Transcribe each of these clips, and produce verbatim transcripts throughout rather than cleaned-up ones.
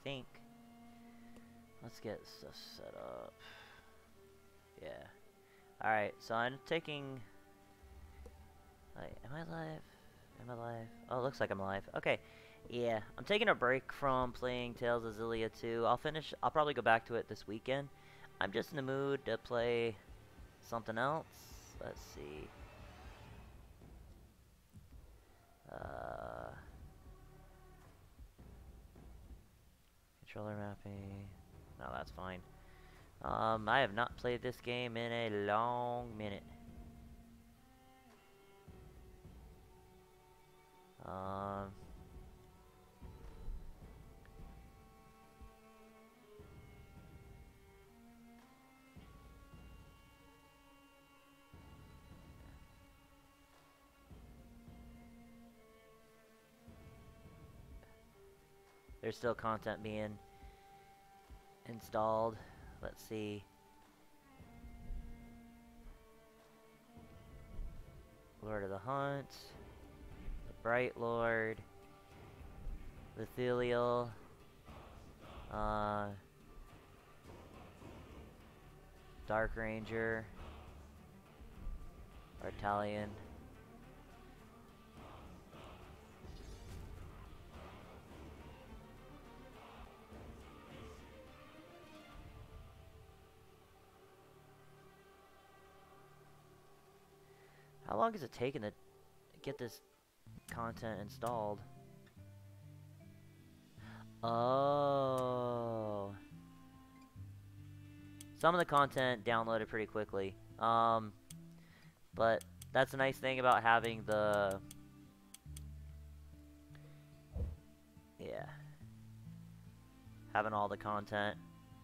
think. Let's get stuff set up. Yeah. Alright, so I'm taking... Wait, am I live? Am I live? Oh, it looks like I'm live. Okay. Yeah, I'm taking a break from playing Tales of Xillia two. I'll finish... I'll probably go back to it this weekend. I'm just in the mood to play something else. Let's see. Uh... Controller mapping... No, that's fine. Um, I have not played this game in a long minute. Um... There's still content being installed. Let's see. Lord of the Hunt. The Bright Lord. Lethelial. Uh, Dark Ranger. Artalion. How long is it taking to get this content installed? Oh. Some of the content downloaded pretty quickly. Um, but that's a nice thing about having the... Yeah. Having all the content.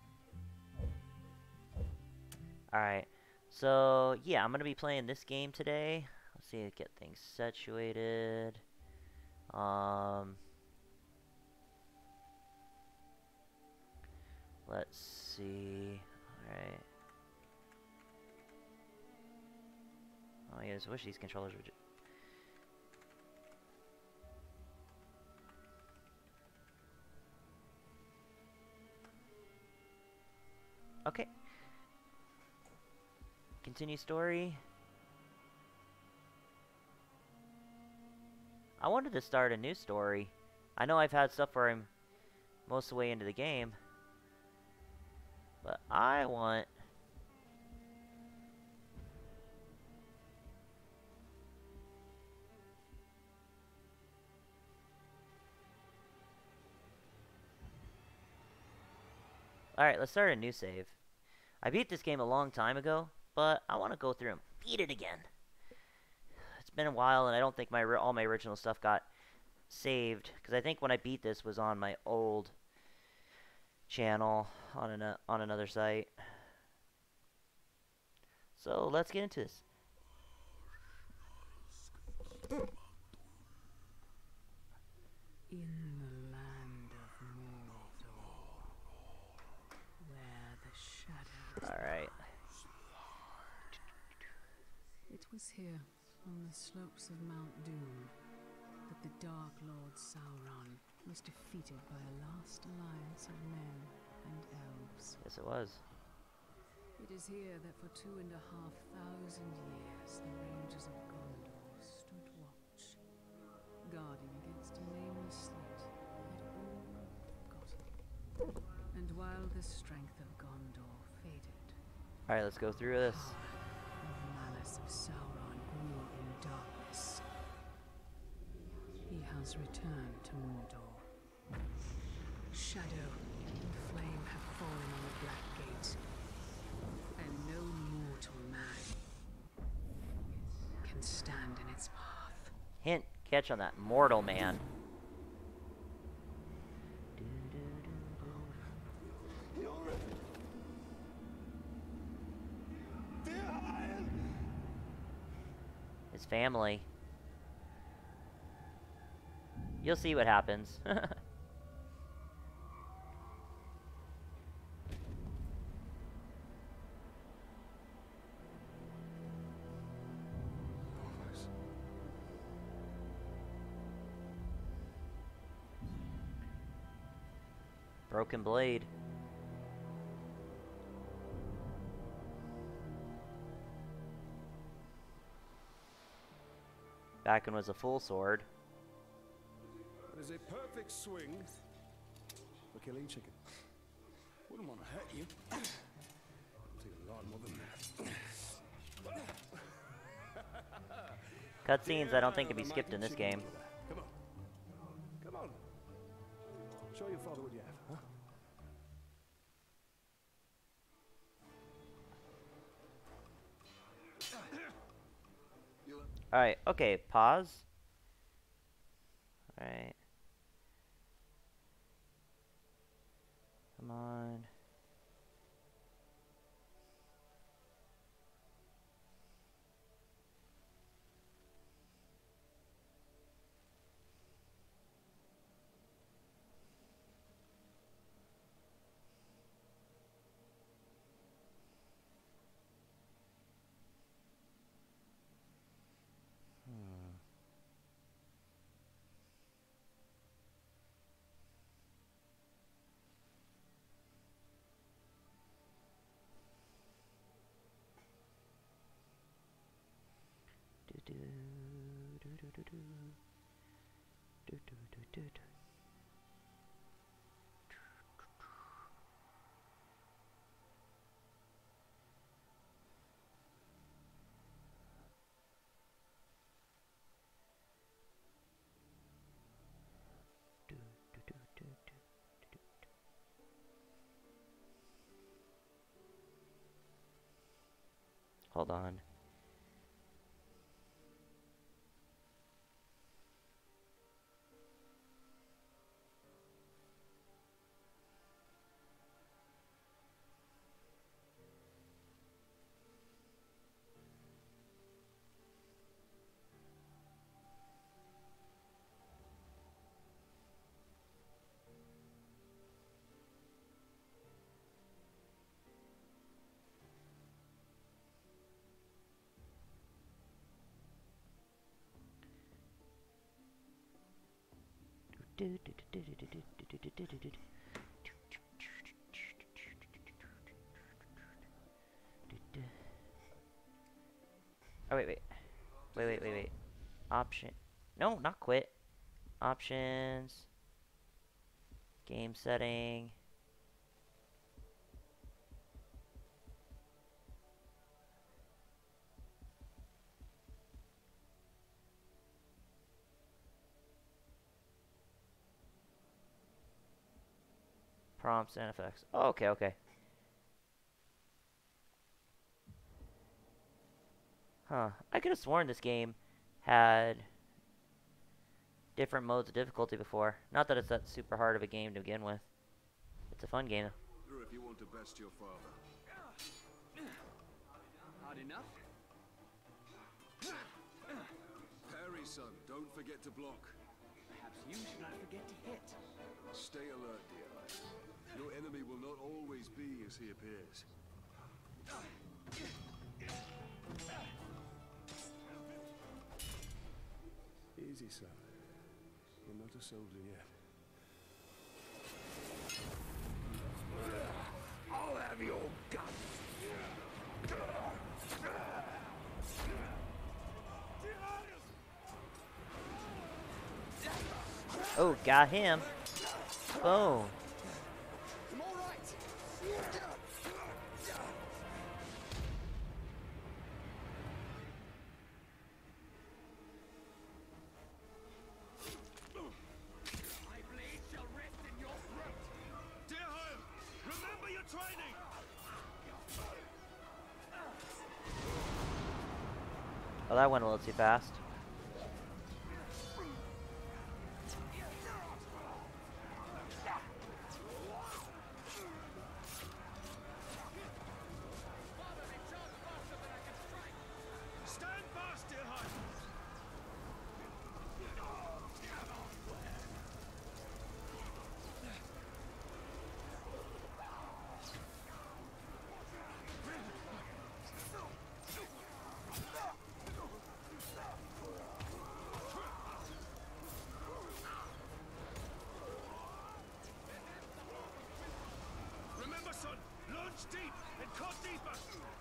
Alright. So, yeah, I'm going to be playing this game today. Let's see, get things situated. Um, let's see. Alright. Oh, I just wish these controllers would... Okay. Continue story. I wanted to start a new story. I know I've had stuff where I'm most of the way into the game. But I want... Alright, let's start a new save. I beat this game a long time ago, but I want to go through and beat it again. It's been a while, and I don't think my all my original stuff got saved, because I think when I beat this was on my old channel on an on another site. So let's get into this. In the land of Mordor, where the shadows... All right. It was here, on the slopes of Mount Doom, that the Dark Lord Sauron was defeated by a last alliance of men and elves. Yes, it was. It is here that for two and a half thousand years the Rangers of Gondor stood watch, guarding against a nameless threat they'd all forgotten. And while the strength of Gondor faded, All right, let's go through this. the malice of Sauron grew in darkness. He has returned to Mordor. Shadow and flame have fallen on the Black Gate, and no mortal man can stand in its path. Hint, catch on that mortal man. His family. You'll see what happens. broken blade. Back when it was a full sword. That is a perfect swing for killing chicken. Wouldn't want to hurt you. Take a lot more than that. Cutscenes I don't think can be skipped in this game. Come on. Come on. Show your father what you have, huh? Alright, okay, pause. Alright. Come on. Do, do, do, do, do. Do, do, do, do, do. Do, do, do, do, do, do, do. Hold on. Oh wait, wait, wait, wait, wait, wait. Option. No, not quit. Options. Game setting. Prompts and effects. Oh, okay, okay. Huh. I could have sworn this game had different modes of difficulty before. Not that it's that super hard of a game to begin with. It's a fun game. If you want to best your father. Hard enough? Parry, son. Don't forget to block. Perhaps you should not forget to hit. Stay alert, dear. Your enemy will not always be as he appears. Easy, son. You're not a soldier yet. I'll have your guts. Oh, got him. Boom. I'm all right. My blade shall rest in your throat. Dear home, remember your training. Oh, that went a little too fast. Stand fast, dear home. Steep and cut deeper.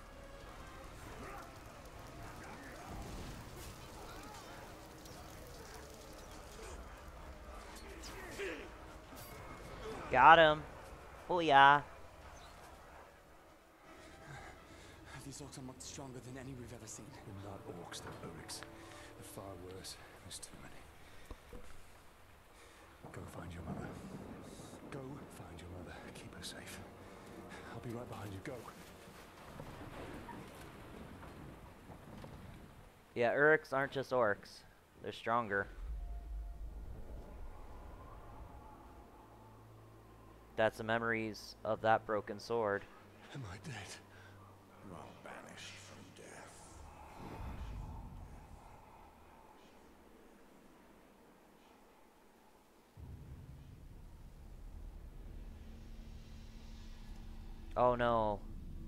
Got him. Oh yeah. These orcs are much stronger than any we've ever seen. They're not orcs, they're Uruks. They're far worse. There's too many. Go find your mother. Go find your mother. Keep her safe. I'll be right behind you. Go. Yeah, Uruks aren't just orcs. They're stronger. That's the memories of that broken sword. Am I dead? You are banished from death. Oh no.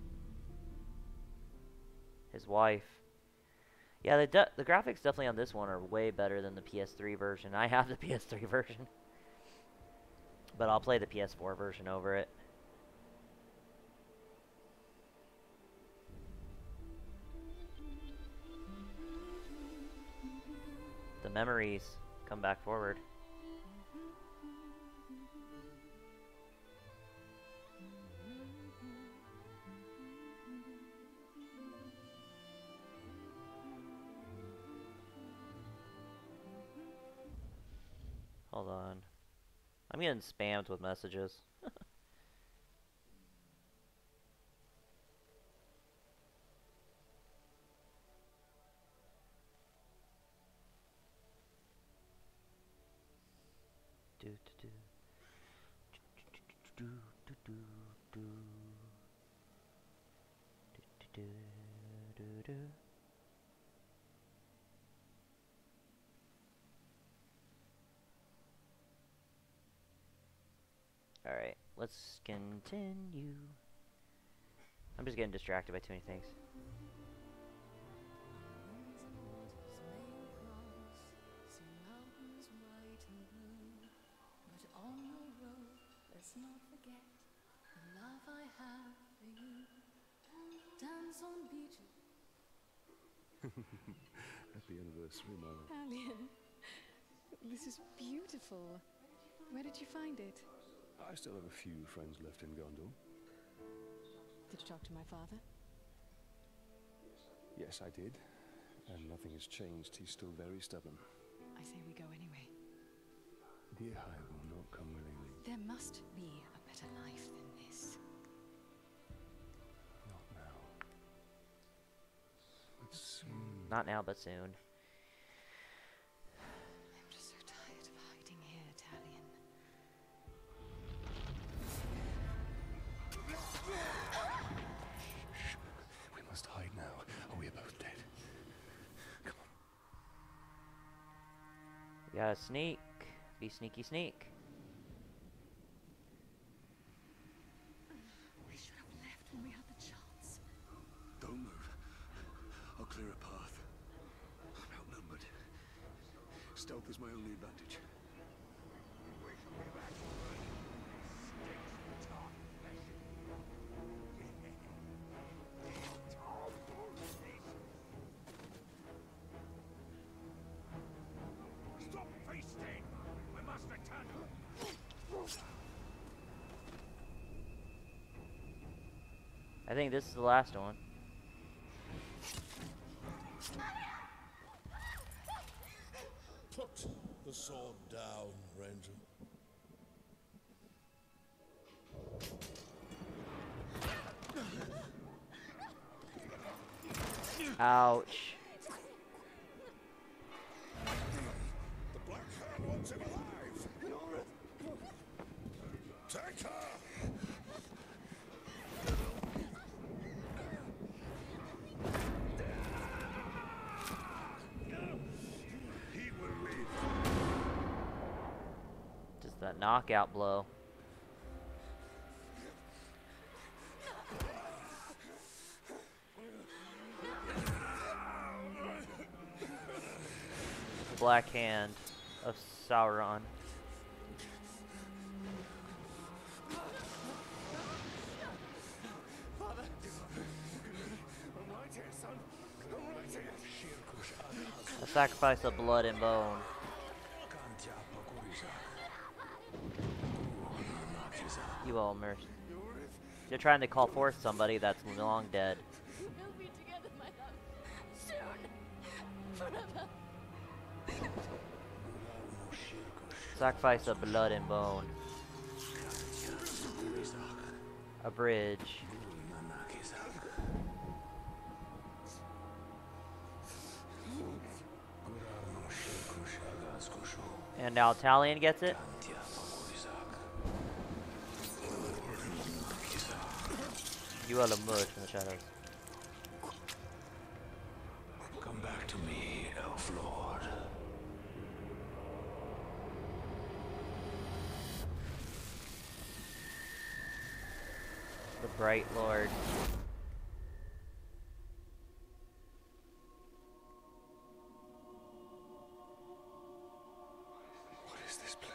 His wife. Yeah, the de the graphics definitely on this one are way better than the P S three version. I have the P S three version. But I'll play the P S four version over it. The memories come back forward. Hold on. I'm getting spammed with messages. do do do do do do do do do do do. Alright, let's continue. I'm just getting distracted by too many things. Let's not forget the love I have for you. Dance on beaches. Happy anniversary, Mama. Alien, this is beautiful. Where did you find it? I still have a few friends left in Gondor. Did you talk to my father? Yes, I did. And nothing has changed. He's still very stubborn. I say we go anyway. Dear, I will not come willingly. There must be a better life than this. Not now. But soon. Not now, but soon. I'm just so tired of hiding here, Talion. We must hide now, or we are both dead. Come on. We gotta sneak. Be sneaky sneak. We should have left when we had the chance. Don't move. I'll clear a path. I'm outnumbered. Stealth is my only advantage. Stop feasting! We must return. I think this is the last one. Put the sword down, Ranger. Ouch. The Black Hand wants him alive. Take her. He will live. Just that knockout blow. Black Hand of Sauron. sacrifice of blood and bone. You all mercy. You're trying to call forth somebody that's long dead. We'll be together, my love. Soon. Forever. Sacrifice of blood and bone. A bridge. And now Talion gets it. You are the merge from the shadows. Come back to me, Elf Lord. The Bright Lord. What is this place?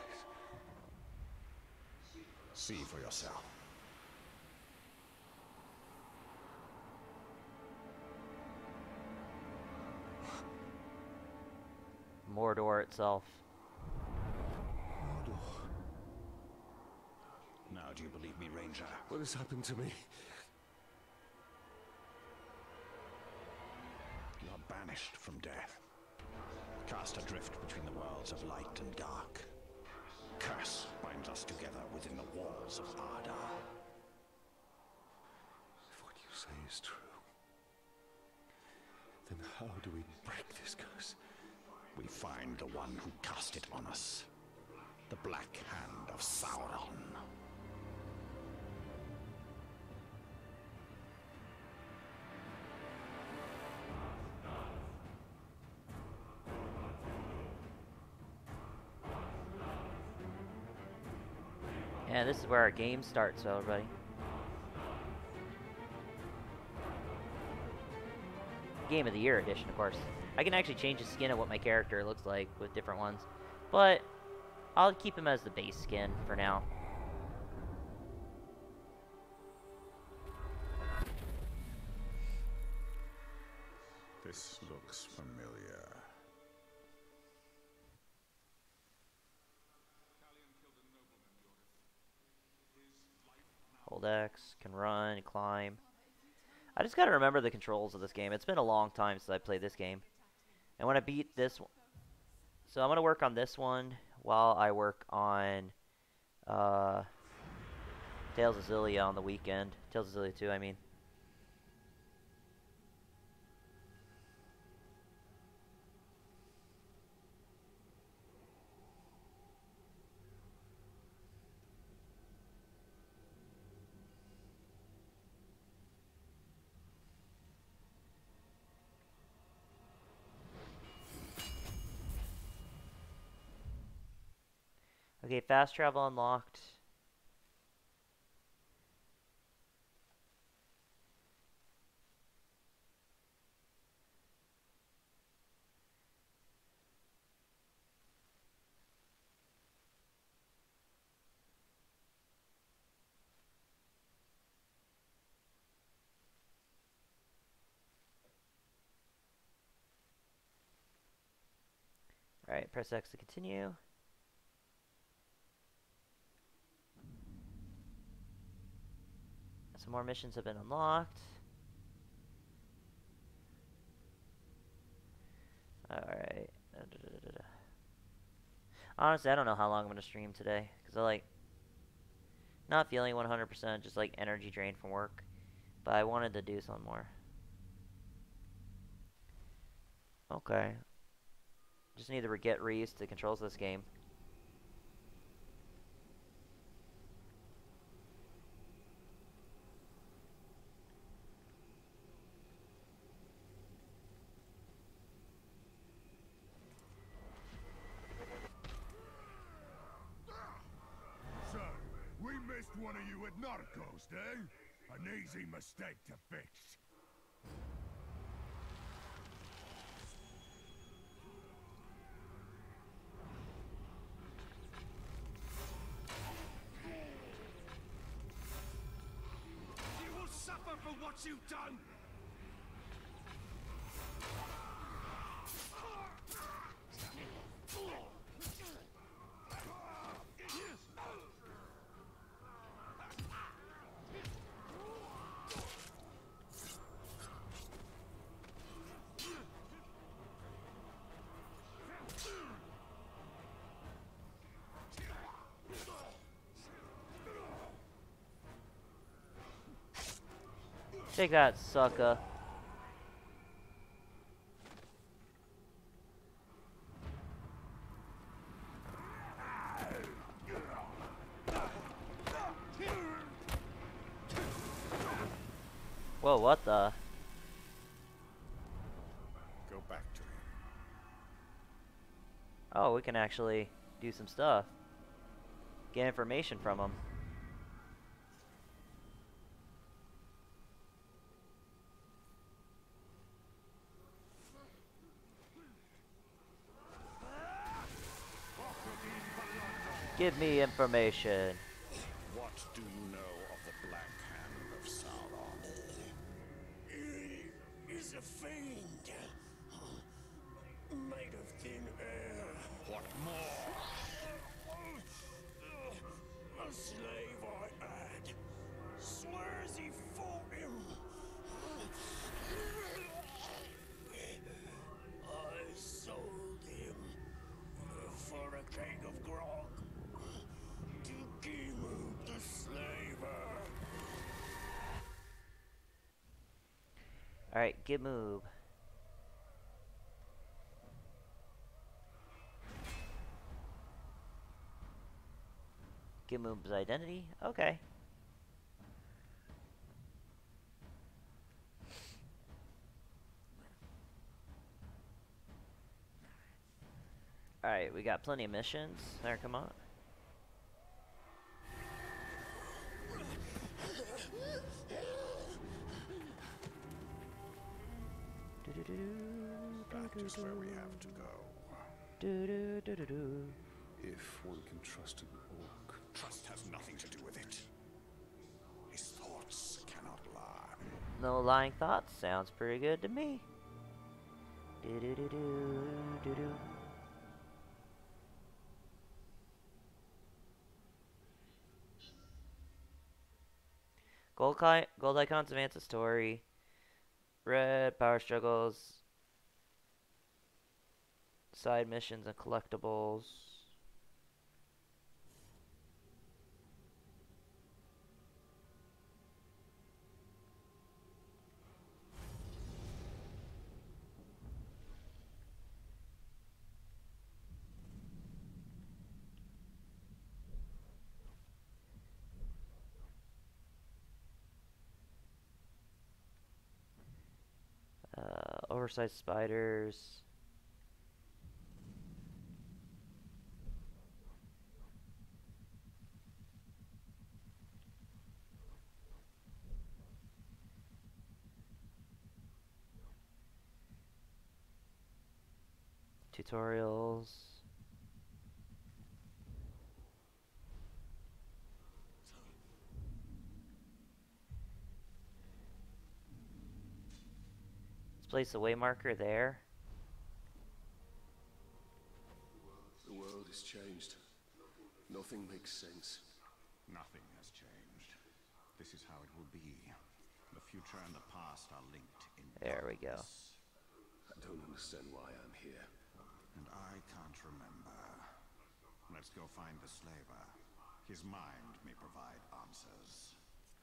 See for yourself. Mordor itself. Mordor. Now do you believe me, Ranger? What has happened to me? You are banished from death. Cast adrift between the worlds of light and dark. Curse binds us together within the walls of Ardar. If what you say is true, then how do we break this curse? We find the one who cast it on us. The Black Hand of Sauron. And this is where our game starts, so everybody. Game of the Year edition, of course. I can actually change the skin of what my character looks like with different ones. But I'll keep him as the base skin for now. This looks familiar. Hold X, can run, climb. I just gotta remember the controls of this game. It's been a long time since I played this game. And when I beat this one... So I'm gonna work on this one while I work on uh, Tales of Xillia on the weekend. Tales of Xillia two, I mean. Okay, fast travel unlocked. Alright, press X to continue. Some more missions have been unlocked. Alright. Honestly, I don't know how long I'm going to stream today. Because I like... Not feeling one hundred percent, just like energy drained from work. But I wanted to do some more. Okay. Just need to get reused to the controls of this game. So, we missed one of you at Narcos, eh? An easy mistake to fix. You will suffer for what you've done! Take that, sucker. Whoa, what the? Go back to him. Oh, we can actually do some stuff. Get information from him. Give me information. What do you know of the Black Hand of Sauron? He is a fiend, made of thin air. What more? A slave I had swears he fought him. I sold him for a keg of grog to Gimu the slaver. Alright, get move. Get move's identity? Okay. Alright, we got plenty of missions. There, come on. That is where we have to go. Do, do, do, do, do. If one can trust an orc. Trust has nothing to do with it. His thoughts cannot lie. No lying thoughts. Sounds pretty good to me. Do, do, do, do, do, do. Gold, gold icons advance the story. Red power struggles. Side missions and collectibles. Uh, oversized spiders. Tutorials. Let's place the waymarker there. The world has changed. Nothing makes sense. Nothing has changed. This is how it will be. The future and the past are linked in There we go. darkness. I don't understand why I'm here. And I can't remember. Let's go find the slaver. His mind may provide answers.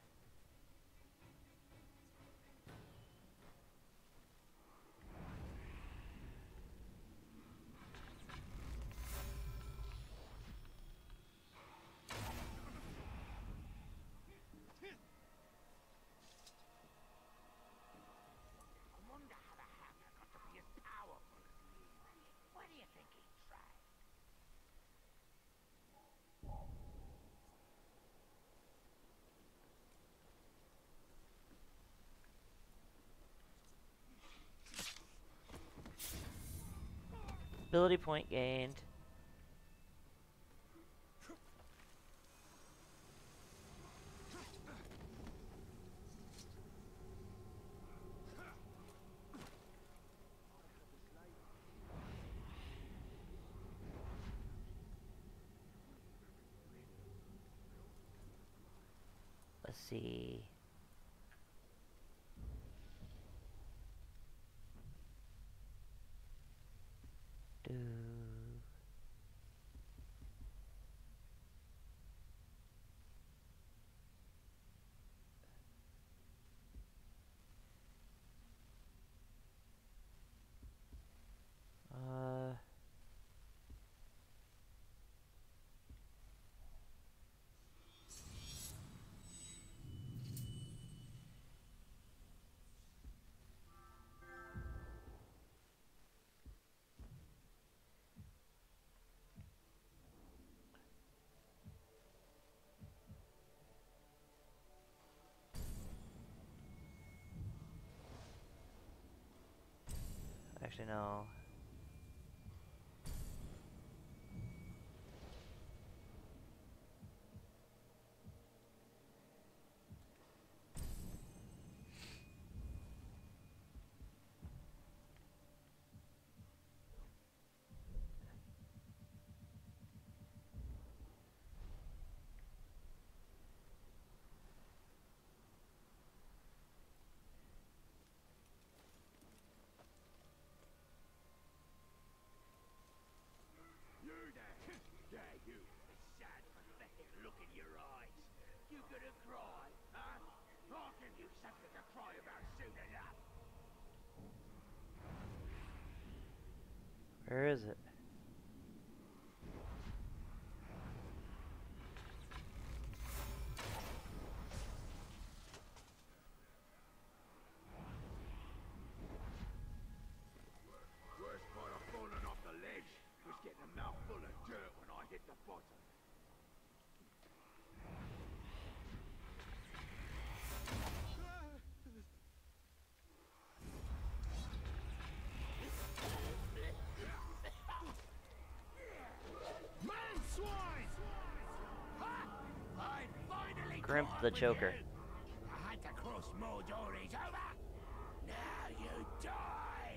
I wonder how the hammer got to be as powerful as he is. Why do you think he tried? Ability point gained. Let's see. Do. Actually, no. You there! Yeah, you with the sad, pathetic look in your eyes. You gonna cry, huh? I'll give you something to cry about soon enough. Where is it? Worst part of falling off the ledge was getting a mouthful of dirt when I hit the bottom. Man swine! Ha! I finally Grimp caught the up with Choker. you. I had to cross Mordor, it's over. Now you die.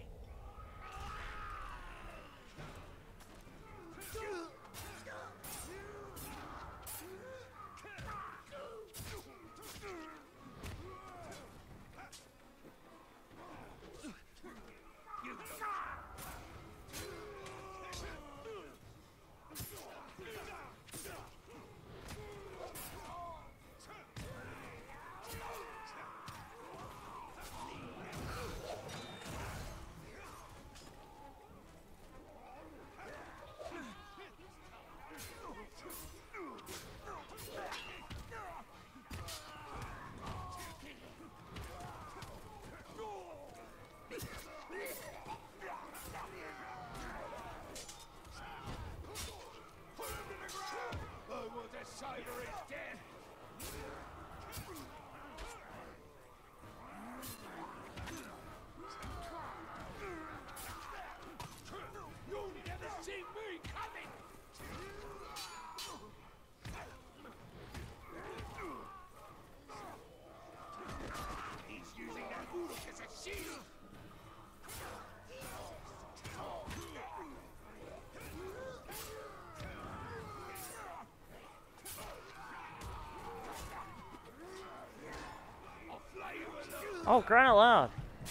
Savor his death. You'll never see me coming. He's using that Uruk as a shield. Oh, crying out loud.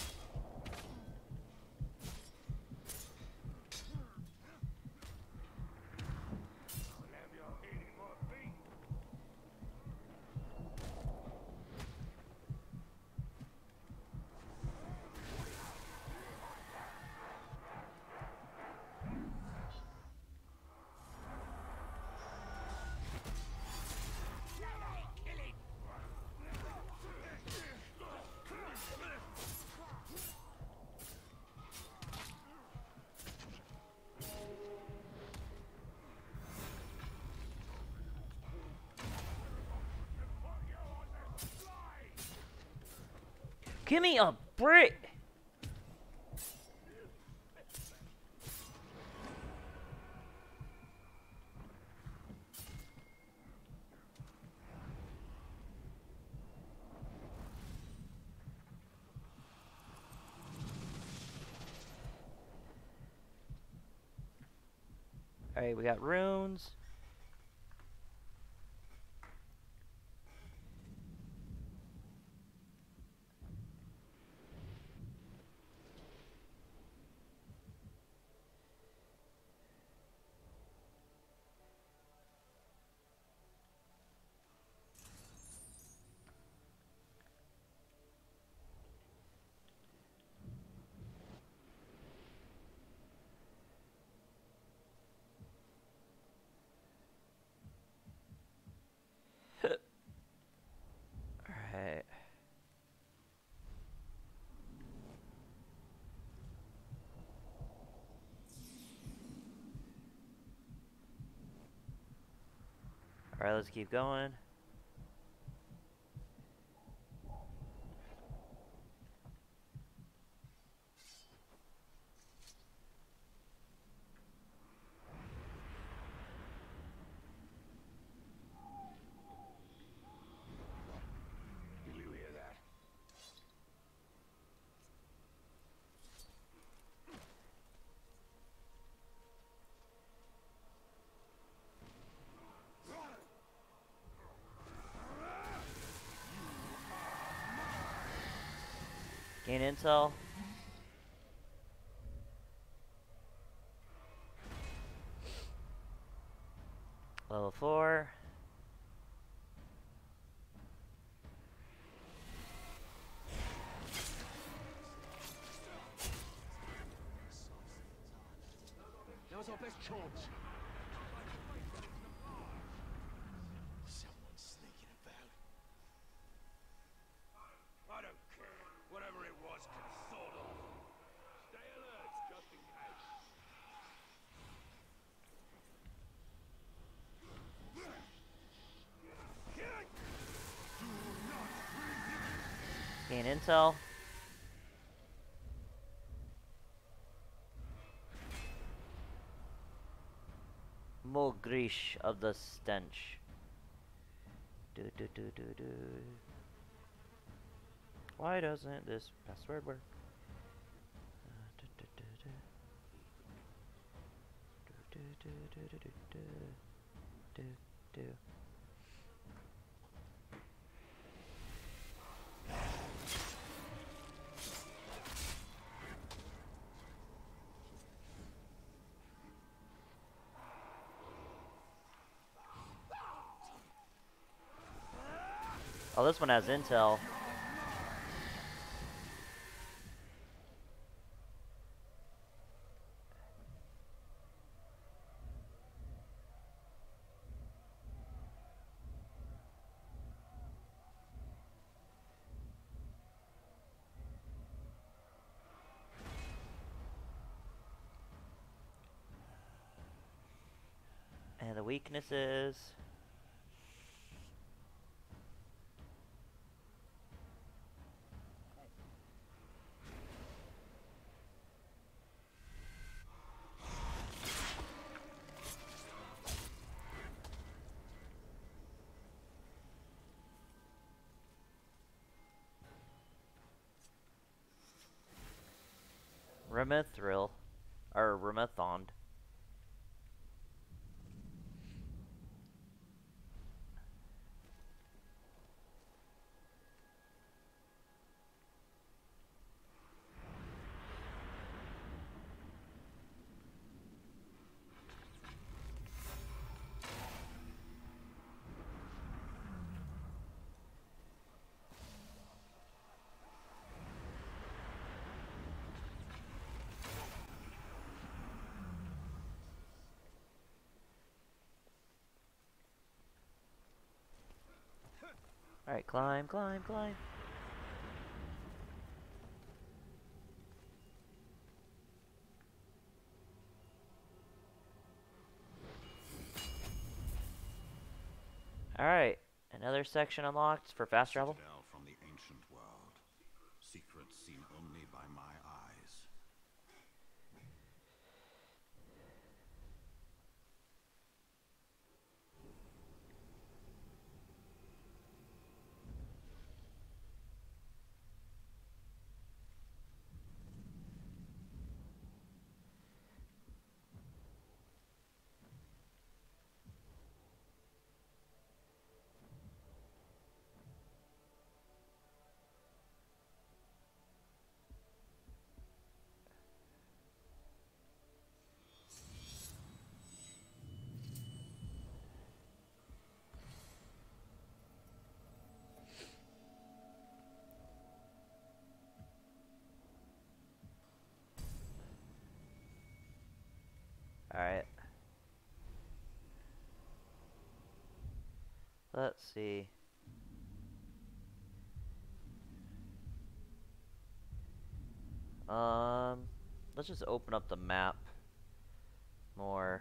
Give me a break! Alright, we got runes. Alright. Alright, let's keep going. Gain intel. Level four. Now's our best chance. Someone's sneaking about. I don't care. Whatever it was can sort off. Stay alert, just in case. Gain intel. Mogrish of the Stench. Do do do do do. Why doesn't this password work? Uh, do, do, do, do. Do, do, do, do, do, do, do, do. Oh, this one has intel. And the weaknesses. Remithril, or Remethond. Alright, climb, climb, climb. Alright, another section unlocked for fast travel. Citadel from the ancient world. Secrets seen only by my eyes. Alright. Let's see. Um, let's just open up the map more.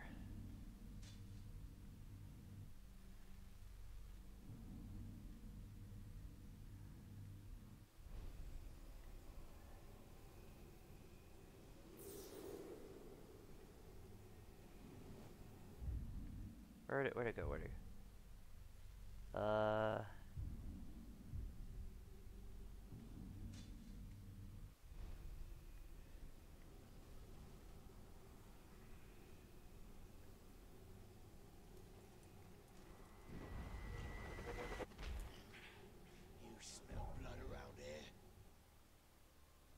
Where'd it, where'd it go? Where'd it go? Uh... You smell blood around here?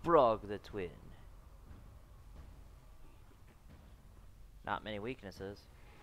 Brog the Twin. Not many weaknesses.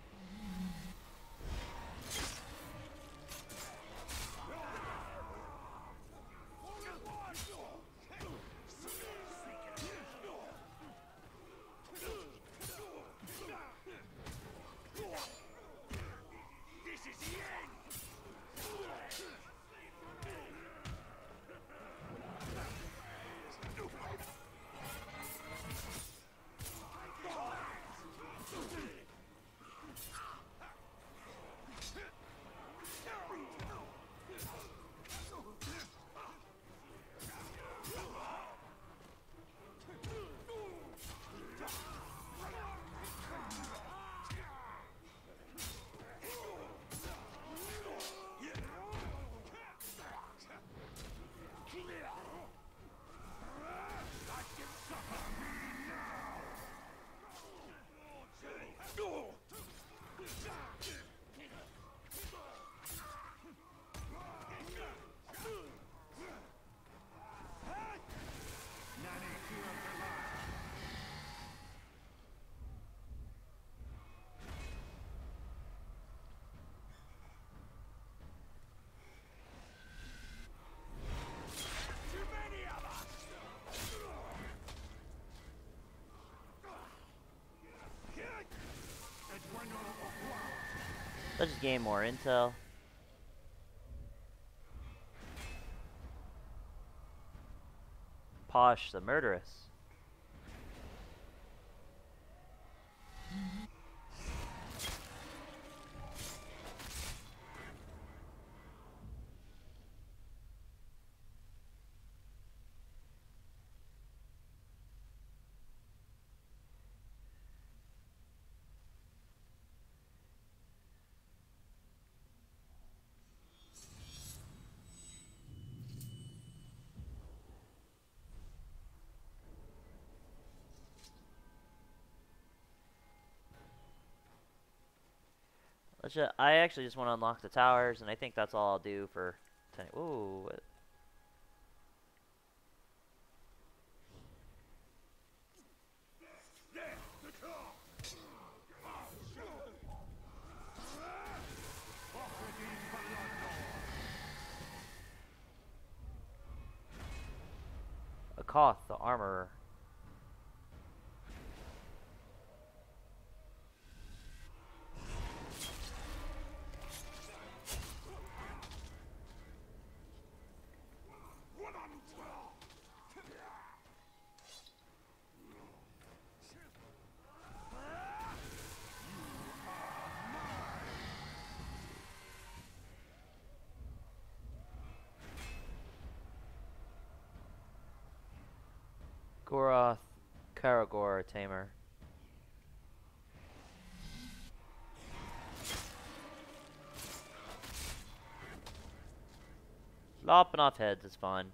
Let's just gain more intel. Posh the murderess. Let's just, I actually just want to unlock the towers, and I think that's all I'll do for tonight. Ooh. What? Akoth, the armorer. Goroth, Karagor, Tamer. Lopping off heads is fun.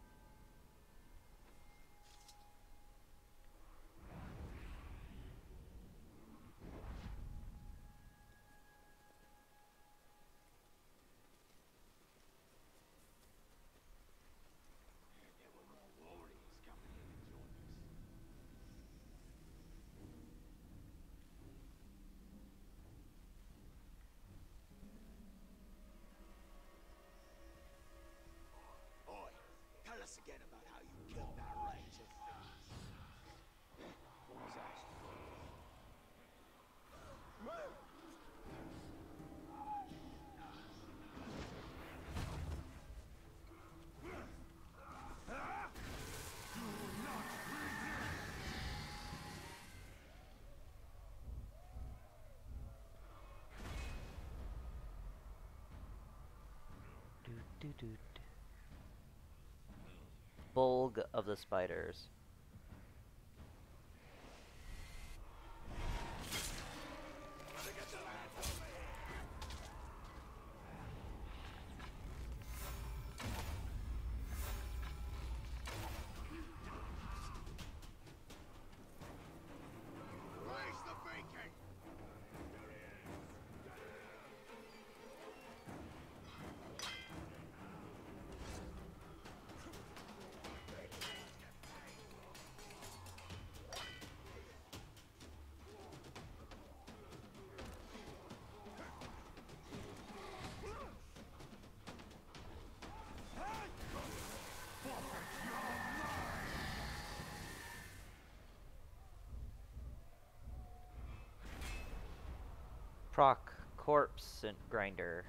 Oi, tell us again about how you killed that ranger. What was that? Do, do, do, do. Bulg of the spiders. Where's the bacon? proc corpse and grinder.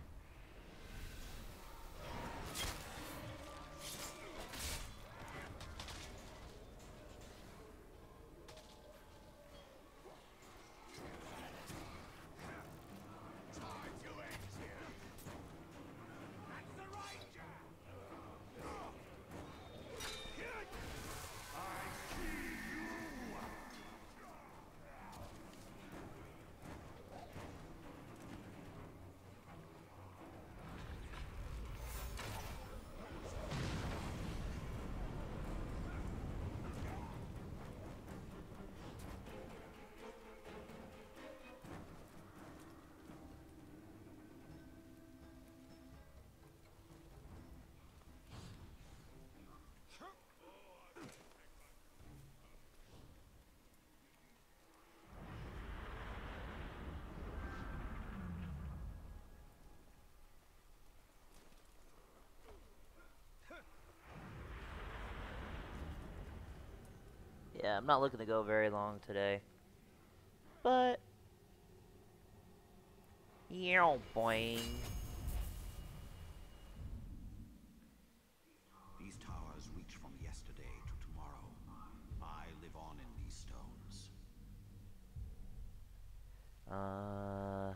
Yeah, I'm not looking to go very long today. But... yeah, boing. These towers reach from yesterday to tomorrow. I live on in these stones. Uh...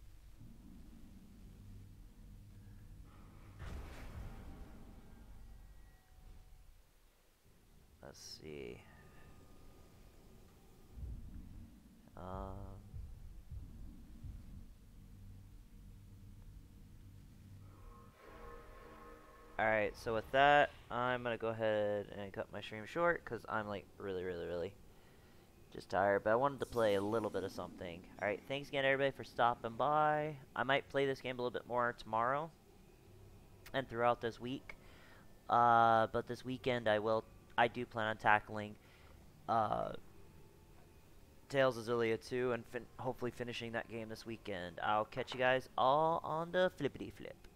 Let's see. Um... Alright, so with that, I'm gonna go ahead and cut my stream short, because I'm, like, really, really, really just tired. But I wanted to play a little bit of something. Alright, thanks again, everybody, for stopping by. I might play this game a little bit more tomorrow and throughout this week. Uh, but this weekend, I will, I do plan on tackling uh, Tales of Zillia two and fin hopefully finishing that game this weekend. I'll catch you guys all on the flippity flip.